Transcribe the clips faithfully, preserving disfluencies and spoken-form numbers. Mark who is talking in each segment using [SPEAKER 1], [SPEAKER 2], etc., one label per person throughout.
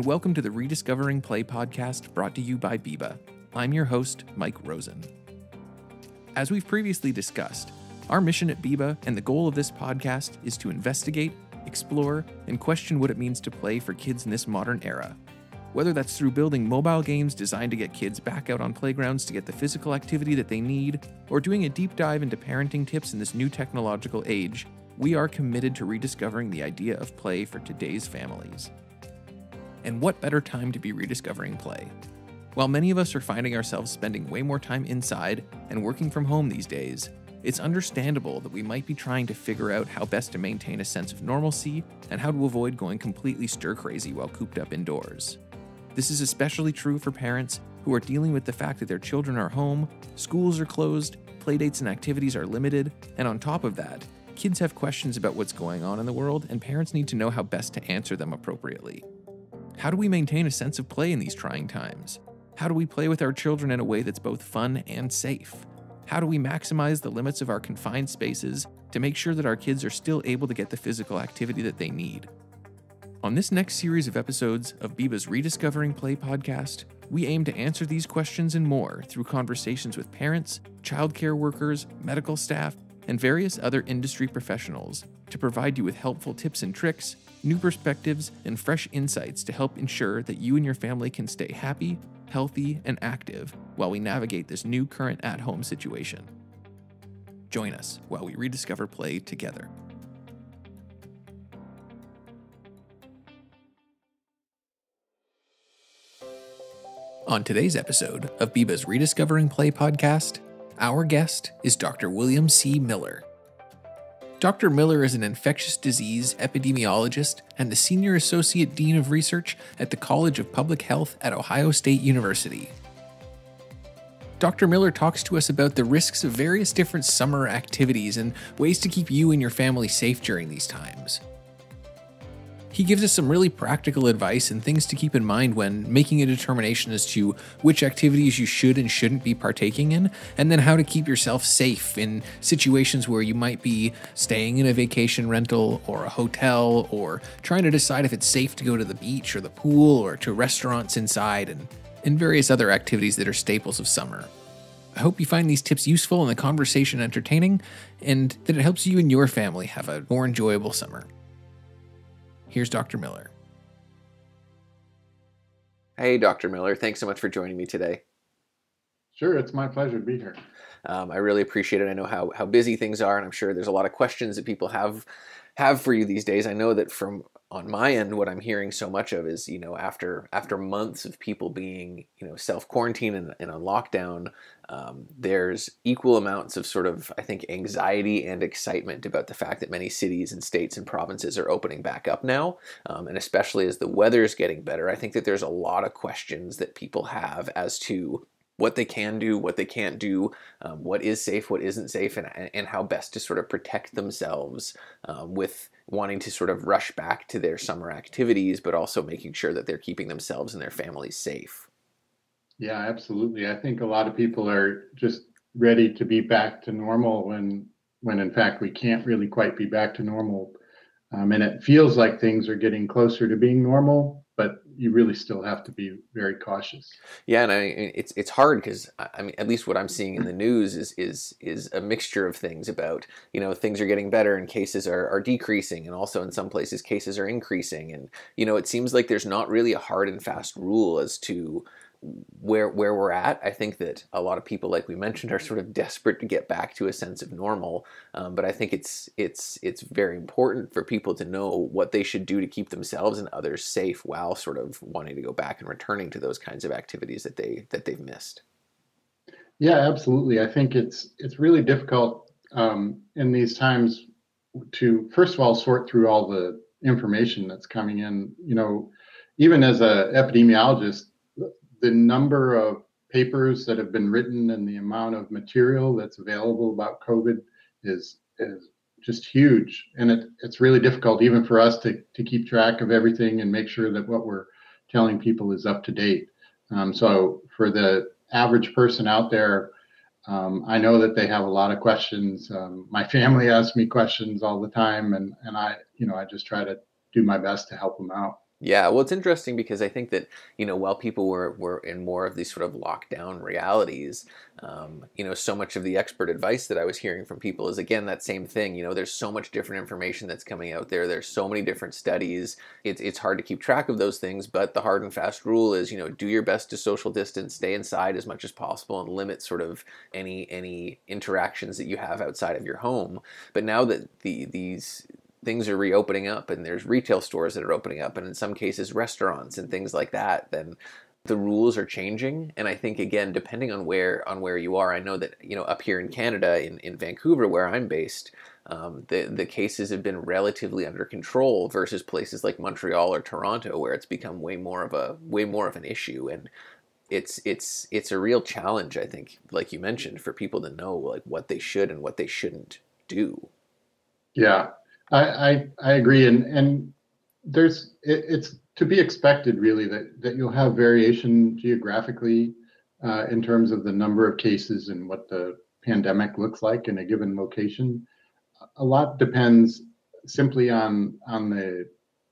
[SPEAKER 1] and welcome to the Rediscovering Play podcast brought to you by Biba. I'm your host, Mike Rosen. As we've previously discussed, our mission at Biba and the goal of this podcast is to investigate, explore, and question what it means to play for kids in this modern era. Whether that's through building mobile games designed to get kids back out on playgrounds to get the physical activity that they need, or doing a deep dive into parenting tips in this new technological age, we are committed to rediscovering the idea of play for today's families. And what better time to be rediscovering play? While many of us are finding ourselves spending way more time inside and working from home these days, it's understandable that we might be trying to figure out how best to maintain a sense of normalcy and how to avoid going completely stir-crazy while cooped up indoors. This is especially true for parents who are dealing with the fact that their children are home, schools are closed, playdates and activities are limited, and on top of that, kids have questions about what's going on in the world and parents need to know how best to answer them appropriately. How do we maintain a sense of play in these trying times? How do we play with our children in a way that's both fun and safe? How do we maximize the limits of our confined spaces to make sure that our kids are still able to get the physical activity that they need? On this next series of episodes of Biba's Rediscovering Play podcast, we aim to answer these questions and more through conversations with parents, childcare workers, medical staff, and various other industry professionals to provide you with helpful tips and tricks, new perspectives, and fresh insights to help ensure that you and your family can stay happy, healthy, and active while we navigate this new current at-home situation. Join us while we rediscover play together. On today's episode of Biba's Rediscovering Play podcast, our guest is Doctor William C. Miller. Doctor Miller is an infectious disease epidemiologist and the Senior Associate Dean of Research at the College of Public Health at Ohio State University. Doctor Miller talks to us about the risks of various different summer activities and ways to keep you and your family safe during these times. He gives us some really practical advice and things to keep in mind when making a determination as to which activities you should and shouldn't be partaking in, and then how to keep yourself safe in situations where you might be staying in a vacation rental or a hotel, or trying to decide if it's safe to go to the beach or the pool or to restaurants inside, and, and various other activities that are staples of summer. I hope you find these tips useful and the conversation entertaining, and that it helps you and your family have a more enjoyable summer. Here's Doctor Miller. Hey, Doctor Miller. Thanks so much for joining me today.
[SPEAKER 2] Sure, it's my pleasure to be here.
[SPEAKER 1] Um, I really appreciate it. I know how, how busy things are, and I'm sure there's a lot of questions that people have have for you these days. I know that from on my end, what I'm hearing so much of is, you know, after after months of people being, you know, self-quarantine and, and on lockdown, um, there's equal amounts of sort of, I think, anxiety and excitement about the fact that many cities and states and provinces are opening back up now. Um, and especially as the weather's getting better, I think that there's a lot of questions that people have as to what they can do, what they can't do, um, what is safe, what isn't safe, and, and how best to sort of protect themselves um, with wanting to sort of rush back to their summer activities, but also making sure that they're keeping themselves and their families safe.
[SPEAKER 2] Yeah, absolutely. I think a lot of people are just ready to be back to normal when, when in fact we can't really quite be back to normal. Um, and it feels like things are getting closer to being normal, but you really still have to be very cautious.
[SPEAKER 1] Yeah, and I, it's it's hard because I mean, at least what I'm seeing in the news is is is a mixture of things about, you know, things are getting better and cases are, are decreasing, and also in some places cases are increasing, and you know, it seems like there's not really a hard and fast rule as to where where we're at. I think that a lot of people, like we mentioned, are sort of desperate to get back to a sense of normal. Um, but I think it's it's it's very important for people to know what they should do to keep themselves and others safe while sort of wanting to go back and returning to those kinds of activities that they that they've missed.
[SPEAKER 2] Yeah, absolutely. I think it's it's really difficult um, in these times to, first of all, sort through all the information that's coming in. You know, even as an epidemiologist, the number of papers that have been written and the amount of material that's available about COVID is is just huge. And it, it's really difficult even for us to, to keep track of everything and make sure that what we're telling people is up to date. Um, so for the average person out there, um, I know that they have a lot of questions. Um, my family asks me questions all the time, and, and I, you know, I just try to do my best to help them out.
[SPEAKER 3] Yeah, well, it's interesting because I think that, you know, while people were, were in more of these sort of lockdown realities, um, you know, so much of the expert advice that I was hearing from people is, again, that same thing. You know, there's so much different information that's coming out there. There's so many different studies. It's, it's hard to keep track of those things, but the hard and fast rule is, you know, do your best to social distance, stay inside as much as possible, and limit sort of any any interactions that you have outside of your home. But now that the these things are reopening up and there's retail stores that are opening up and in some cases restaurants and things like that, then the rules are changing. And I think, again, depending on where on where you are, I know that, you know, up here in Canada, in, in Vancouver, where I'm based, um, the the cases have been relatively under control versus places like Montreal or Toronto, where it's become way more of a way more of an issue. And it's it's it's a real challenge, I think, like you mentioned, for people to know like what they should and what they shouldn't do.
[SPEAKER 2] Yeah, I I, I agree, and and there's it, it's to be expected really that that you'll have variation geographically uh, in terms of the number of cases and what the pandemic looks like in a given location. A lot depends simply on on the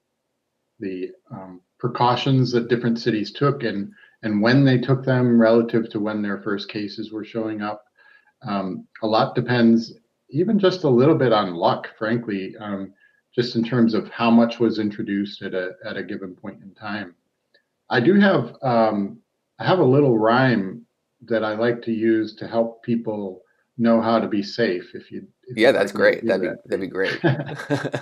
[SPEAKER 2] the um, precautions that different cities took and and when they took them relative to when their first cases were showing up. Um, a lot depends, even just a little bit on luck, frankly, um, just in terms of how much was introduced at a at a given point in time. I do have um, I have a little rhyme that I like to use to help people know how to be safe. If you if
[SPEAKER 3] Yeah,
[SPEAKER 2] you'd
[SPEAKER 3] that's
[SPEAKER 2] like me to
[SPEAKER 3] great.
[SPEAKER 2] do
[SPEAKER 3] That'd be that'd be great.
[SPEAKER 2] that.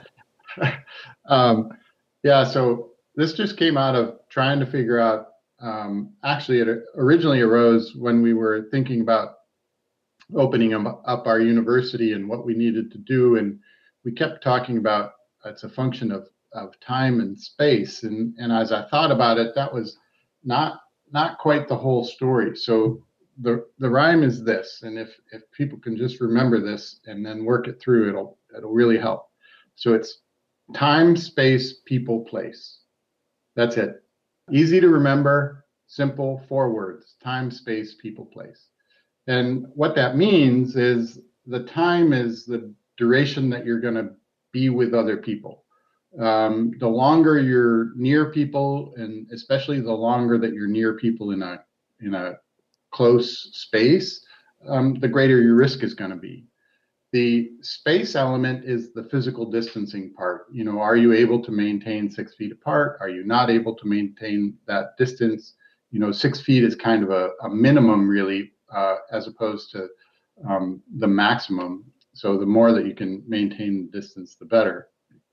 [SPEAKER 2] um, yeah, so this just came out of trying to figure out. Um, actually, it originally arose when we were thinking about opening up our university and what we needed to do. And we kept talking about it's a function of, of time and space. And, and as I thought about it, that was not not quite the whole story. So the the rhyme is this, and if if people can just remember this and then work it through, it'll it'll really help. So it's time, space, people, place. That's it. Easy to remember, simple, four words: time, space, people, place. And what that means is the time is the duration that you're going to be with other people. Um, the longer you're near people, and especially the longer that you're near people in a in a close space, um, the greater your risk is going to be. The space element is the physical distancing part. You know, are you able to maintain six feet apart? Are you not able to maintain that distance? You know, six feet is kind of a, a minimum, really, uh, as opposed to um, the maximum. So the more that you can maintain the distance, the better.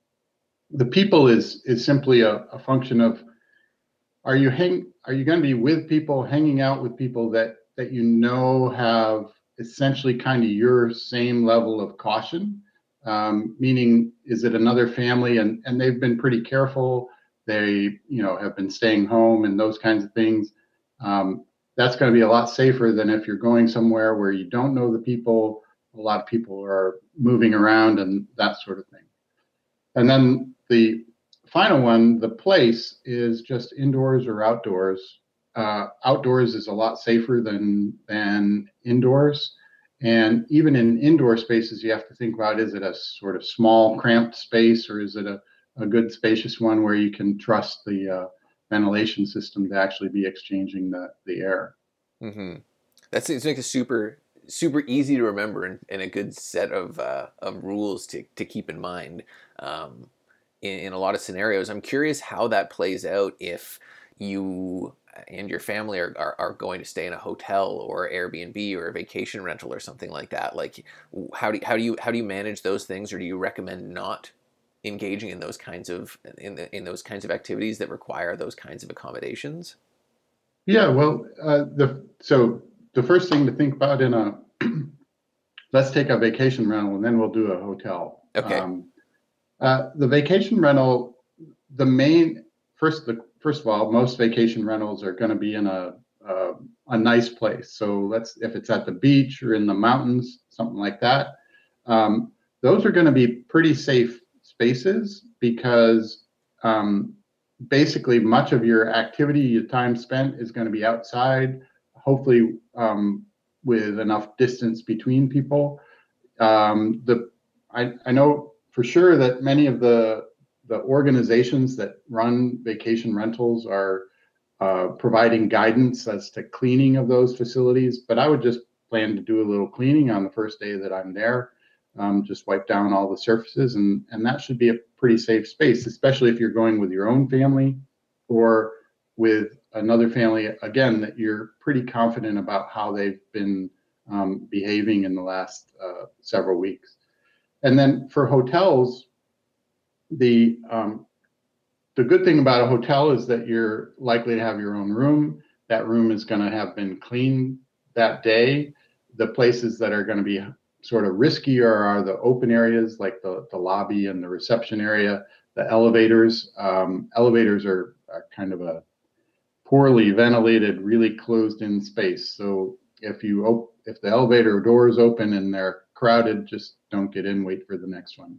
[SPEAKER 2] The people is is simply a, a function of are you hang are you going to be with people, hanging out with people that that you know have essentially kind of your same level of caution, um, meaning is it another family and and they've been pretty careful, they you know have been staying home and those kinds of things. um, that's going to be a lot safer than if you're going somewhere where you don't know the people, a lot of people are moving around and that sort of thing. And then the final one, the place, is just indoors or outdoors. Uh, outdoors is a lot safer than than indoors. And even in indoor spaces, you have to think about, is it a sort of small, cramped space, or is it a, a good, spacious one where you can trust the uh, ventilation system to actually be exchanging the, the air?
[SPEAKER 3] Mm-hmm. That seems like a super super easy to remember and, and a good set of uh, of rules to to keep in mind um, in, in a lot of scenarios. I'm curious how that plays out if you and your family are, are, are going to stay in a hotel or Airbnb or a vacation rental or something like that. Like, how do how do you how do you manage those things, or do you recommend not engaging in those kinds of in the, in those kinds of activities that require those kinds of accommodations?
[SPEAKER 2] Yeah, well, uh, the so the first thing to think about in a let's take a vacation rental and then we'll do a hotel.
[SPEAKER 3] Okay.
[SPEAKER 2] Um, uh, the vacation rental, the main first the first of all, most vacation rentals are going to be in a, a a nice place. So let's if it's at the beach or in the mountains, something like that. Um, those are going to be pretty safe spaces because um, basically much of your activity, your time spent is going to be outside, hopefully um, with enough distance between people. Um, the I, I know for sure that many of the the organizations that run vacation rentals are uh, providing guidance as to cleaning of those facilities. But I would just plan to do a little cleaning on the first day that I'm there. Um, just wipe down all the surfaces, and and that should be a pretty safe space, especially if you're going with your own family or with another family, again, that you're pretty confident about how they've been um, behaving in the last uh, several weeks. And then for hotels, the um, the good thing about a hotel is that you're likely to have your own room. That room is going to have been cleaned that day. The places that are going to be sort of riskier are the open areas, like the, the lobby and the reception area, the elevators. Um, elevators are, are kind of a poorly ventilated, really closed in space. So if you op- if the elevator doors open and they're crowded, just don't get in, wait for the next one.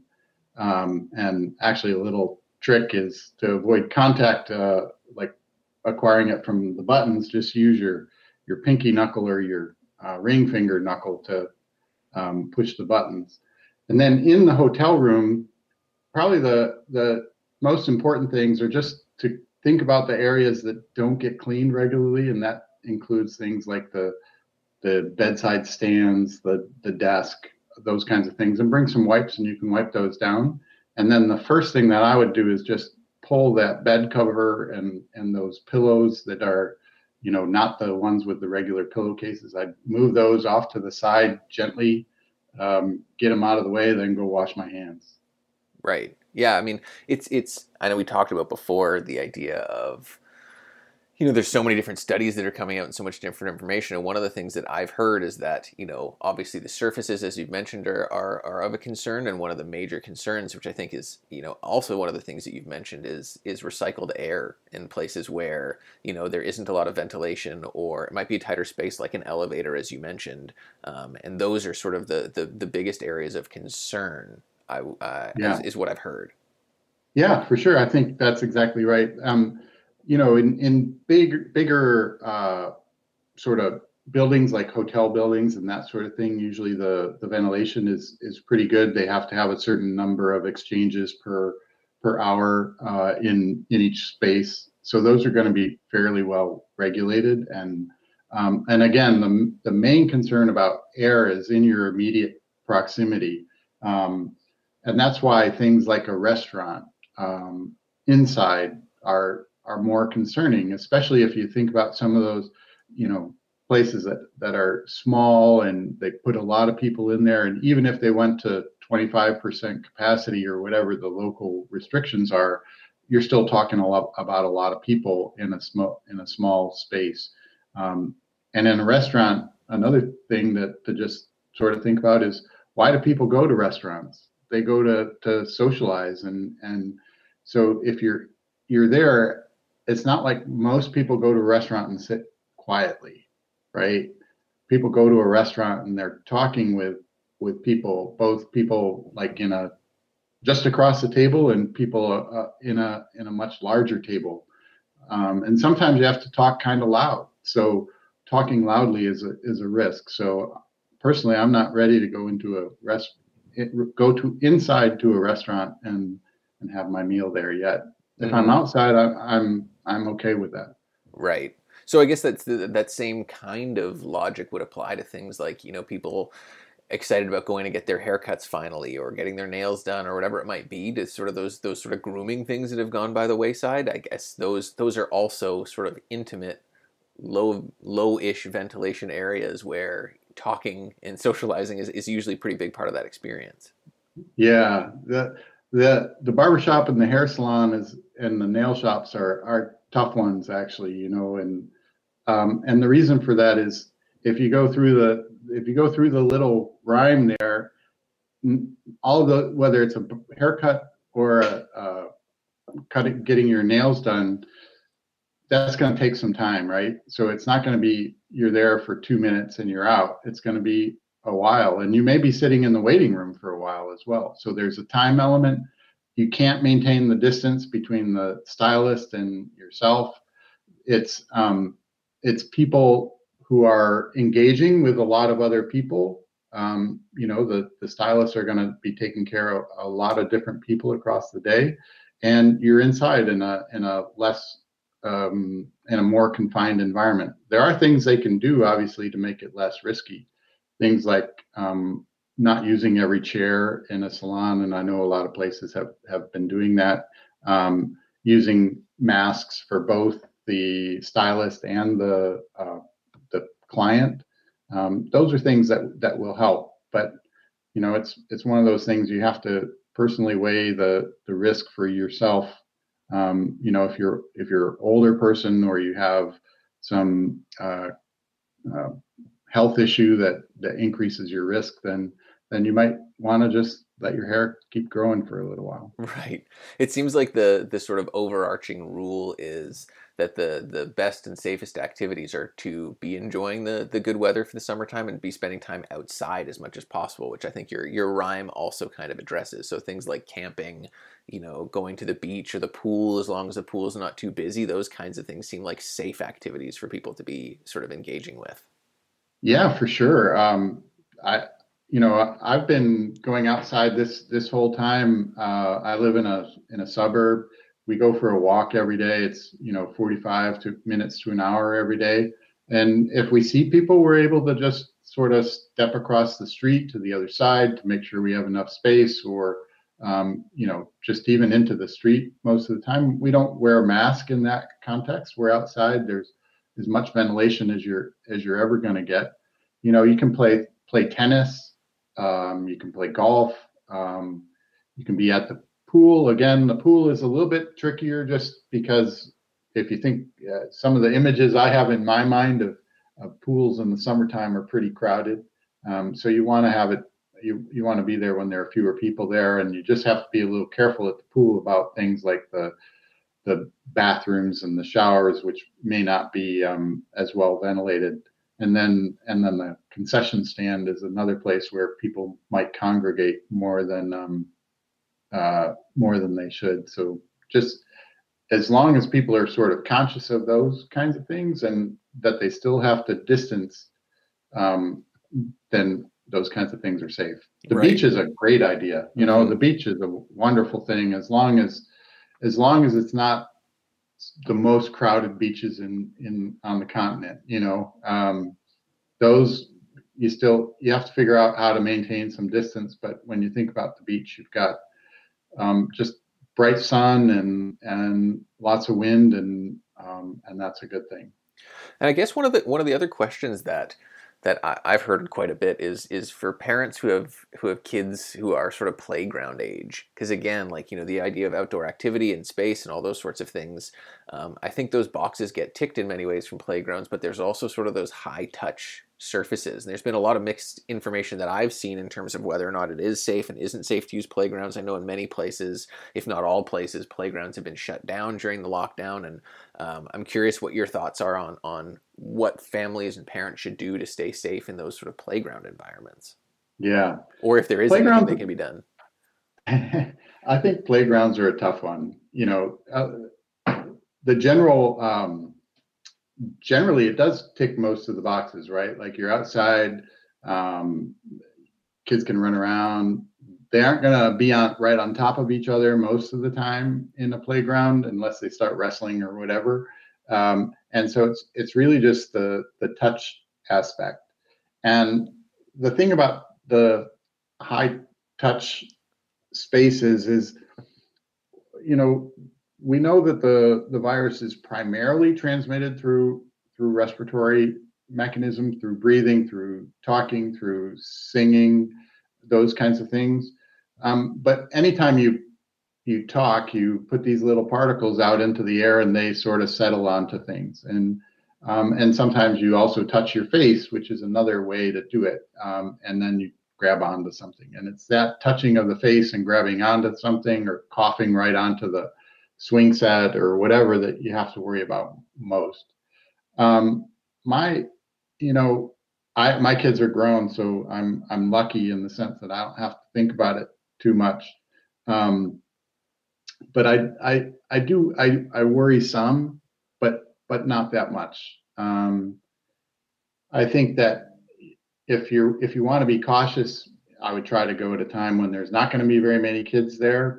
[SPEAKER 2] Um, and actually a little trick is to avoid contact, uh, like acquiring it from the buttons, just use your, your pinky knuckle or your uh, ring finger knuckle to um, push the buttons. And then in the hotel room, probably the, the most important things are just to think about the areas that don't get cleaned regularly. And that includes things like the, the bedside stands, the, the desk, those kinds of things, and bring some wipes and you can wipe those down. And then the first thing that I would do is just pull that bed cover and, and those pillows that are, you know, not the ones with the regular pillowcases. I'd move those off to the side gently, um, get them out of the way, then go wash my hands.
[SPEAKER 3] Right. Yeah. I mean, it's, it's, I know we talked about before the idea of, you know, there's so many different studies that are coming out and so much different information. And one of the things that I've heard is that, you know, obviously the surfaces, as you've mentioned, are, are, are of a concern. And one of the major concerns, which I think is, you know, also one of the things that you've mentioned is, is recycled air in places where, you know, there isn't a lot of ventilation, or it might be a tighter space like an elevator, as you mentioned. Um, and those are sort of the, the, the biggest areas of concern, I, uh,
[SPEAKER 2] Yeah.
[SPEAKER 3] is, is what I've heard.
[SPEAKER 2] Yeah, for sure. I think that's exactly right. Um, you know, in, in big, bigger uh, sort of buildings like hotel buildings and that sort of thing, usually the, the ventilation is, is pretty good. They have to have a certain number of exchanges per, per hour uh, in, in each space. So those are going to be fairly well regulated. And, um, and again, the, the main concern about air is in your immediate proximity. Um, and that's why things like a restaurant um, inside are are more concerning, especially if you think about some of those, you know, places that, that are small and they put a lot of people in there. And even if they went to twenty-five percent capacity or whatever the local restrictions are, you're still talking a lot about a lot of people in a small in a small space. Um, and in a restaurant, another thing that to just sort of think about is, why do people go to restaurants? They go to to socialize, and and so if you're you're there, it's not like most people go to a restaurant and sit quietly, right? People go to a restaurant and they're talking with with people, both people like in a just across the table and people uh, in a in a much larger table. Um, and sometimes you have to talk kind of loud. So talking loudly is a is a risk. So personally, I'm not ready to go into a rest go to inside to a restaurant and and have my meal there yet. If
[SPEAKER 3] Mm-hmm.
[SPEAKER 2] I'm outside, I, I'm I'm okay with that.
[SPEAKER 3] Right. So I guess that's the, that same kind of logic would apply to things like, you know, people excited about going to get their haircuts finally, or getting their nails done, or whatever it might be, to sort of those those sort of grooming things that have gone by the wayside. I guess those those are also sort of intimate, low low-ish ventilation areas where talking and socializing is, is usually a pretty big part of that experience.
[SPEAKER 2] Yeah, the the the barbershop and the hair salon is and the nail shops are are tough ones actually, you know, and um, and the reason for that is if you go through the if you go through the little rhyme there, all of the whether it's a haircut or a, a cutting getting your nails done, that's going to take some time, right? So it's not going to be you're there for two minutes and you're out. It's going to be a while, and you may be sitting in the waiting room for a while as well. So there's a time element. You can't maintain the distance between the stylist and yourself. It's um, it's people who are engaging with a lot of other people. Um, you know, the the stylists are going to be taking care of a lot of different people across the day, and you're inside in a in a less um, in a more confined environment. There are things they can do, obviously, to make it less risky. Things like um, not using every chair in a salon, and I know a lot of places have have been doing that. Um, using masks for both the stylist and the uh, the client. Um, those are things that that will help. But you know, it's it's one of those things you have to personally weigh the the risk for yourself. Um, you know, if you're if you're an older person or you have some uh, uh, health issue that that increases your risk, then then you might want to just let your hair keep growing for a little while.
[SPEAKER 3] Right. It seems like the the sort of overarching rule is that the the best and safest activities are to be enjoying the the good weather for the summertime and be spending time outside as much as possible, which I think your your rhyme also kind of addresses. So things like camping, you know, going to the beach or the pool, as long as the pool is not too busy, those kinds of things seem like safe activities for people to be sort of engaging with.
[SPEAKER 2] Yeah, for sure. Um, I, you know, I've been going outside this this whole time. Uh, I live in a in a suburb. We go for a walk every day. It's, you know, forty-five to minutes to an hour every day. And if we see people, we're able to just sort of step across the street to the other side to make sure we have enough space, or um, you know, just even into the street. Most of the time, we don't wear a mask in that context. We're outside. There's as much ventilation as you're as you're ever going to get. You know, you can play play tennis, um, you can play golf, um, you can be at the pool. Again, the pool is a little bit trickier, just because if you think uh, some of the images I have in my mind of, of pools in the summertime are pretty crowded. Um, so you want to have it. You, you want to be there when there are fewer people there, and you just have to be a little careful at the pool about things like the the bathrooms and the showers, which may not be um, as well ventilated. And then and then the concession stand is another place where people might congregate more than um, uh, more than they should. So just as long as people are sort of conscious of those kinds of things and that they still have to distance, um, then those kinds of things are safe. The
[SPEAKER 3] Right.
[SPEAKER 2] beach is a great idea. You know,
[SPEAKER 3] Mm-hmm.
[SPEAKER 2] the beach is a wonderful thing as long as as long as it's not the most crowded beaches in in on the continent. You know, um, those you still you have to figure out how to maintain some distance. But when you think about the beach, you've got um, just bright sun and and lots of wind, and um, and that's a good thing.
[SPEAKER 3] And I guess one of the one of the other questions that that I, I've heard quite a bit is is for parents who have who have kids who are sort of playground age. Because again, like, you know, the idea of outdoor activity and space and all those sorts of things, um, I think those boxes get ticked in many ways from playgrounds. But there's also sort of those high touch surfaces. And there's been a lot of mixed information that I've seen in terms of whether or not it is safe and isn't safe to use playgrounds. I know in many places, if not all places, playgrounds have been shut down during the lockdown. And um, I'm curious what your thoughts are on on what families and parents should do to stay safe in those sort of playground environments.
[SPEAKER 2] Yeah,
[SPEAKER 3] Or if there is
[SPEAKER 2] playgrounds,
[SPEAKER 3] anything that can be done.
[SPEAKER 2] I think playgrounds are a tough one. You know, uh, the general um, generally it does tick most of the boxes, right? Like you're outside, um, kids can run around. They aren't going to be on right on top of each other most of the time in a playground unless they start wrestling or whatever. Um, and so it's it's really just the the touch aspect. And the thing about the high touch spaces is, you know, we know that the the virus is primarily transmitted through through respiratory mechanism, through breathing, through talking, through singing, those kinds of things. Um, but anytime you you talk, you put these little particles out into the air, and they sort of settle onto things. And um, and sometimes you also touch your face, which is another way to do it. Um, and then you grab onto something, and it's that touching of the face and grabbing onto something, or coughing right onto the swing set or whatever, that you have to worry about most. Um, my, you know, I my kids are grown, so I'm I'm lucky in the sense that I don't have to think about it too much. Um, but I I I do I I worry some, but but not that much. Um, I think that if you if you want to be cautious, I would try to go at a time when there's not going to be very many kids there.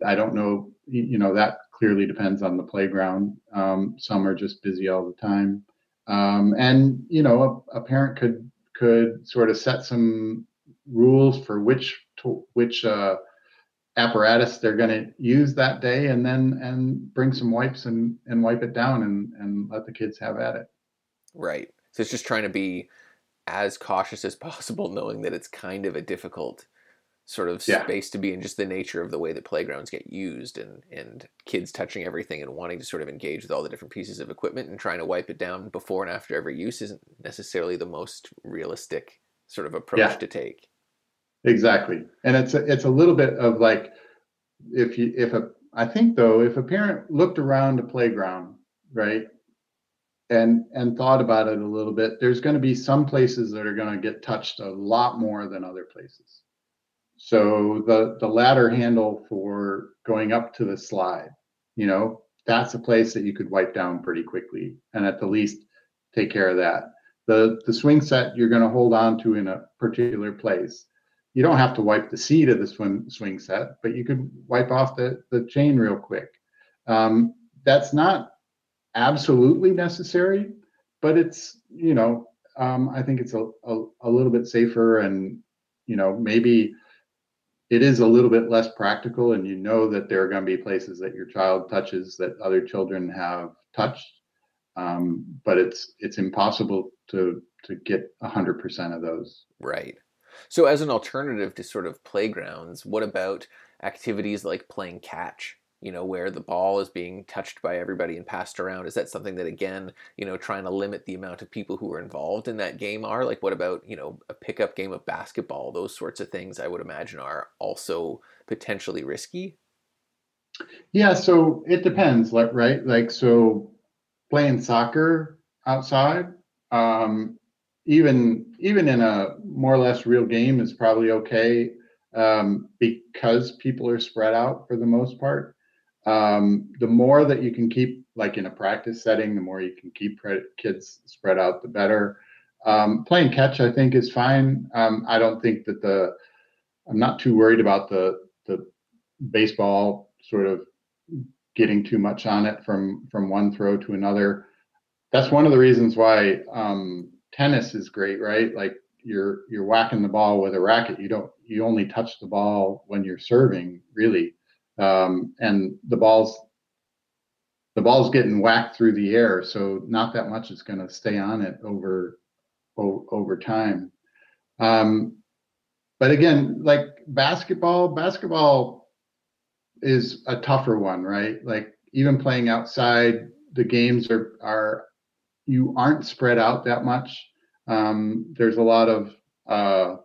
[SPEAKER 2] I don't know, you know, that clearly depends on the playground. Um, some are just busy all the time. Um, and, you know, a, a parent could could sort of set some rules for which to, which uh, apparatus they're going to use that day, and then and bring some wipes and and wipe it down and and let the kids have at it.
[SPEAKER 3] Right. So it's just trying to be as cautious as possible, knowing that it's kind of a difficult sort of
[SPEAKER 2] Yeah.
[SPEAKER 3] space to be in, just the nature of the way that playgrounds get used, and and kids touching everything and wanting to sort of engage with all the different pieces of equipment, and trying to wipe it down before and after every use isn't necessarily the most realistic sort of approach
[SPEAKER 2] Yeah.
[SPEAKER 3] to take.
[SPEAKER 2] Exactly. And it's a, it's a little bit of like, if you if a I think though, if a parent looked around a playground, right, and and thought about it a little bit, there's going to be some places that are going to get touched a lot more than other places. So the the ladder handle for going up to the slide, you know, that's a place that you could wipe down pretty quickly and at the least take care of that. The the swing set you're going to hold on to in a particular place. You don't have to wipe the seat of the swing swing set, but you could wipe off the the chain real quick. Um, that's not absolutely necessary, but it's, you know, um, I think it's a, a a little bit safer, and you know, maybe it is a little bit less practical, and you know that there are going to be places that your child touches that other children have touched, um, but it's it's impossible to to get one hundred percent of those.
[SPEAKER 3] Right. So as an alternative to sort of playgrounds, what about activities like playing catch? You know, where the ball is being touched by everybody and passed around. Is that something that, again, you know, trying to limit the amount of people who are involved in that game are? Like, what about, you know, a pickup game of basketball? Those sorts of things, I would imagine, are also potentially risky.
[SPEAKER 2] Yeah, so it depends, like, right? Like, so playing soccer outside, um, even even in a more or less real game is probably okay, um, because people are spread out for the most part. Um, the more that you can keep, like in a practice setting, the more you can keep kids spread out, the better. Um, playing catch, I think, is fine. Um, I don't think that the I'm not too worried about the the baseball sort of getting too much on it from from one throw to another. That's one of the reasons why um, tennis is great, right? Like you're you're whacking the ball with a racket. You don't you only touch the ball when you're serving, really, um, and the ball's the ball's getting whacked through the air, so not that much is going to stay on it over o- over time. Um, but again, like basketball, basketball is a tougher one, right? Like even playing outside, the games are are you aren't spread out that much. Um, there's a lot of uh,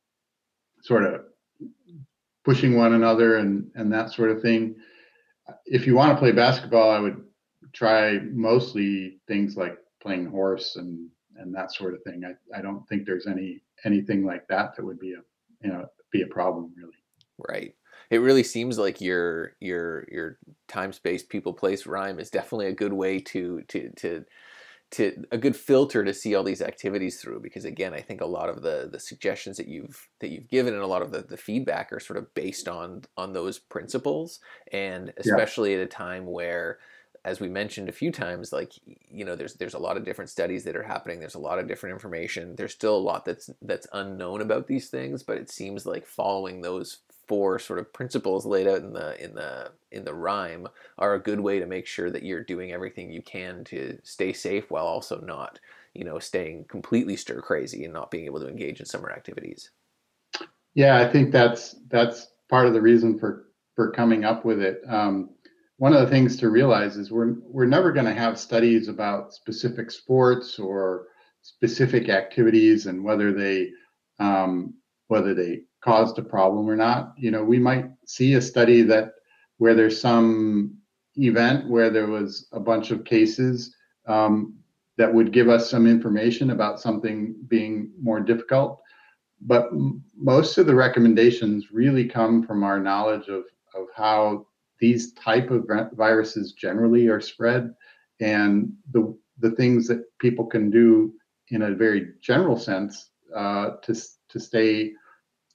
[SPEAKER 2] sort of pushing one another and and that sort of thing. If you want to play basketball, I would try mostly things like playing horse and and that sort of thing. I, I don't think there's any anything like that that would be a you know be a problem really.
[SPEAKER 3] Right. It really seems like your your your time space people place rhyme is definitely a good way to to to to a good filter to see all these activities through, because again, I think a lot of the the suggestions that you've that you've given and a lot of the, the feedback are sort of based on on those principles, and
[SPEAKER 2] Yeah.
[SPEAKER 3] especially at a time where, as we mentioned a few times, like, you know, there's there's a lot of different studies that are happening, there's a lot of different information, there's still a lot that's that's unknown about these things, but it seems like following those four sort of principles laid out in the in the in the rhyme are a good way to make sure that you're doing everything you can to stay safe while also not, you know, staying completely stir crazy and not being able to engage in summer activities.
[SPEAKER 2] Yeah, I think that's that's part of the reason for for coming up with it. Um, one of the things to realize is we're we're never going to have studies about specific sports or specific activities and whether they um, whether they caused a problem or not. You know, we might see a study that where there's some event where there was a bunch of cases um, that would give us some information about something being more difficult, but m- most of the recommendations really come from our knowledge of of how these type of vi- viruses generally are spread, and the the things that people can do in a very general sense uh, to to stay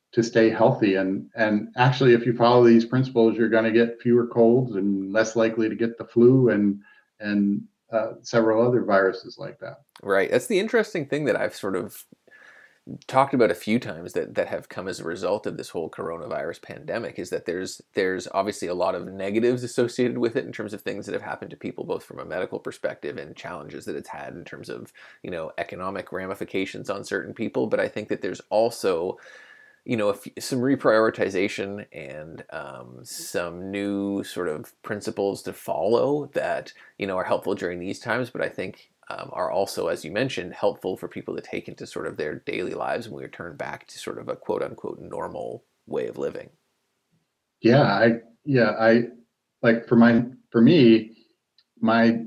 [SPEAKER 2] to stay healthy. And and actually, if you follow these principles, you're going to get fewer colds and less likely to get the flu and and uh, several other viruses like that.
[SPEAKER 3] Right. That's the interesting thing that I've sort of talked about a few times that that have come as a result of this whole coronavirus pandemic, is that there's there's obviously a lot of negatives associated with it in terms of things that have happened to people, both from a medical perspective and challenges that it's had in terms of, you know, economic ramifications on certain people. But I think that there's also, you know, some reprioritization and um, some new sort of principles to follow that, you know, are helpful during these times. But I think um, are also, as you mentioned, helpful for people to take into sort of their daily lives when we return back to sort of a quote unquote normal way of living.
[SPEAKER 2] Yeah, I yeah I like for my for me, my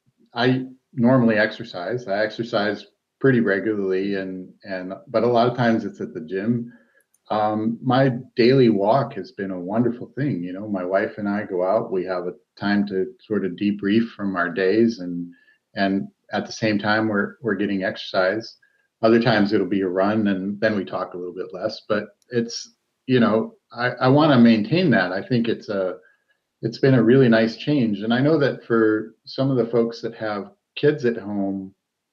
[SPEAKER 2] I normally exercise. I exercise pretty regularly, and and but a lot of times it's at the gym. Um, my daily walk has been a wonderful thing. You know, my wife and I go out. We have a time to sort of debrief from our days, and and at the same time we're we're getting exercise. Other times it'll be a run, and then we talk a little bit less. But it's, you know, I, I want to maintain that. I think it's a it's been a really nice change, and I know that for some of the folks that have kids at home,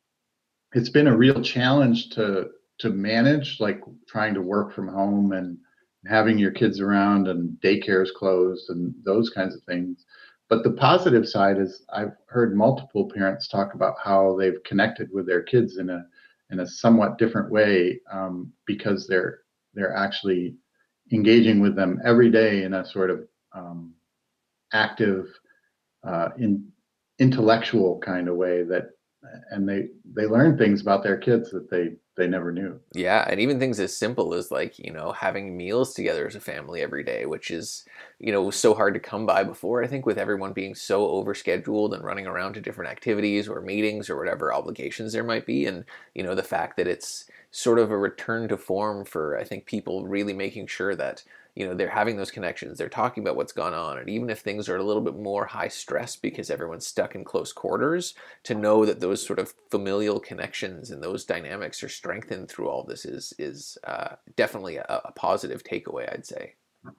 [SPEAKER 2] it's been a real challenge to to manage, like trying to work from home and having your kids around and daycare's closed and those kinds of things. But the positive side is I've heard multiple parents talk about how they've connected with their kids in a in a somewhat different way, um, because they're they're actually engaging with them every day in a sort of um, active, uh, in intellectual kind of way, that and they they learn things about their kids that they they never knew.
[SPEAKER 3] Yeah, and even things as simple as, like, you know, having meals together as a family every day, which is, you know, so hard to come by before, I think, with everyone being so overscheduled and running around to different activities or meetings or whatever obligations there might be. And, you know, the fact that it's sort of a return to form for, I think, people really making sure that, you know, they're having those connections, they're talking about what's gone on, and even if things are a little bit more high stress because everyone's stuck in close quarters, to know that those sort of familial connections and those dynamics are strengthened through all this is is uh, definitely a, a positive takeaway, I'd say.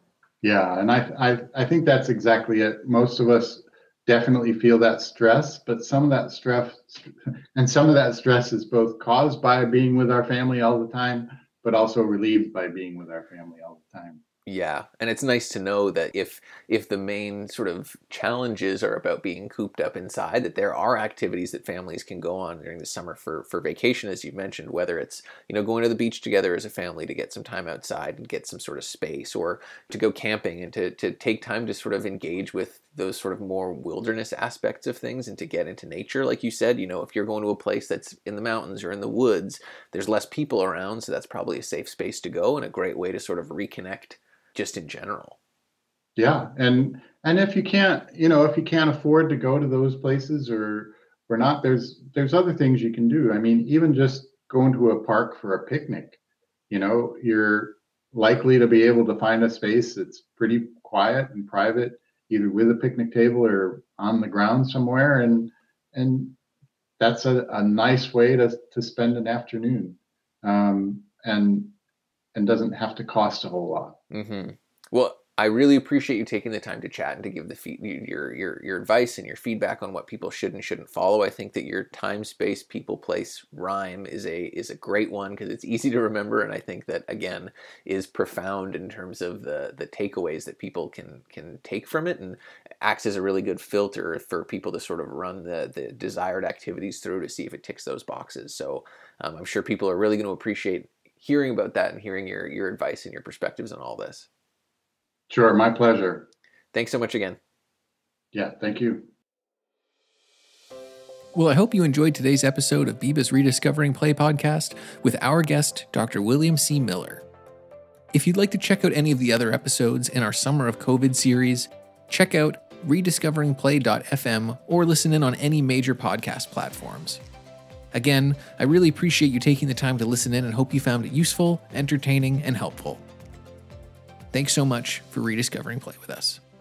[SPEAKER 2] Yeah, and I, I I think that's exactly it. Most of us definitely feel that stress, but some of that stress and some of that stress is both caused by being with our family all the time, but also relieved by being with our family all the time.
[SPEAKER 3] Yeah, and it's nice to know that if if the main sort of challenges are about being cooped up inside, that there are activities that families can go on during the summer for for vacation, as you mentioned, whether it's, you know, going to the beach together as a family to get some time outside and get some sort of space, or to go camping and to to take time to sort of engage with those sort of more wilderness aspects of things and to get into nature. Like you said, you know, if you're going to a place that's in the mountains or in the woods, there's less people around, so that's probably a safe space to go and a great way to sort of reconnect just in general.
[SPEAKER 2] Yeah, and and if you can't, you know, if you can't afford to go to those places or or not, there's there's other things you can do. I mean, even just going to a park for a picnic, you know, you're likely to be able to find a space that's pretty quiet and private, either with a picnic table or on the ground somewhere, and and that's a, a nice way to to spend an afternoon, um, and and doesn't have to cost a whole lot.
[SPEAKER 3] Mm-hmm. Well, I really appreciate you taking the time to chat and to give the feed, your your your advice and your feedback on what people should and shouldn't follow. I think that your time, space, people, place rhyme is a is a great one because it's easy to remember, and I think that, again, is profound in terms of the the takeaways that people can can take from it, and acts as a really good filter for people to sort of run the the desired activities through to see if it ticks those boxes. So um, I'm sure people are really going to appreciate hearing about that and hearing your your advice and your perspectives on all this.
[SPEAKER 2] Sure, my pleasure.
[SPEAKER 3] Thanks so much again.
[SPEAKER 2] Yeah, thank you.
[SPEAKER 1] Well, I hope you enjoyed today's episode of Biba's Rediscovering Play podcast with our guest, Doctor William C. Miller. If you'd like to check out any of the other episodes in our Summer of COVID series, check out rediscovering play dot f m or listen in on any major podcast platforms. Again, I really appreciate you taking the time to listen in and hope you found it useful, entertaining, and helpful. Thanks so much for rediscovering play with us.